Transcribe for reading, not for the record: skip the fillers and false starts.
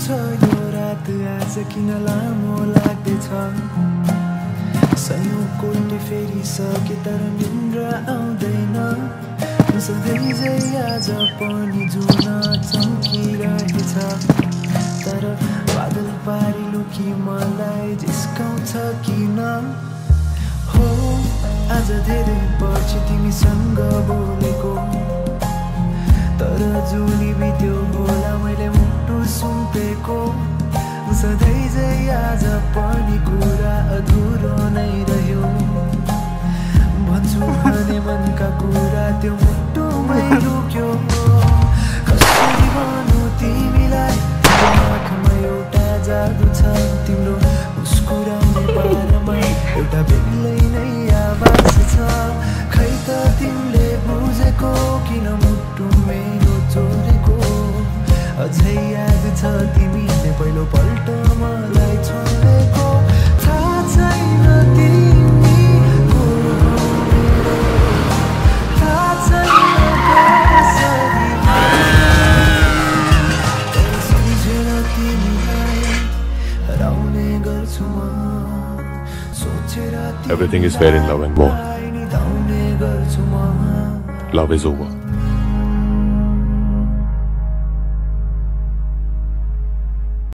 छ यो रात आज किन लामो लाग्दैछ सयौं कोटी फेरिसके तर निन्द्रा आउँदैन सधैँ झै आज पनि जुन चम्किरहेछ तर बादल पारी लुकी मलाई जिस्काउँछ किन हो आज धेरै पछि तिमीसँग बोलेको तर जुनी बित्यो होला मैले मुटु सुम्पेको सधैँ झै आज पनि कुरा अधुरो नै रह्यो भन्छु भने मनका कुरा त्यो मुटुमै लुक्यो कसरी भन्नु तिमीलाई आँखामा एउटा जादु छ तिम्रो मुस्कुराउने पारामा एउटा बेग्लै नै आवाज छ खै त तिमीले बुझेको किन मुटु मेरो चोरेको अझै याद छ तिमीले पहिलो पल्ट मलाई छोडेको थाहा छैन तिमी को मेरो थाहा छैन कसरी सम्झेर तिमीलाई हराउने गर्छु म सोचेर Everything is fair in love and war. गर्छु म Love is over.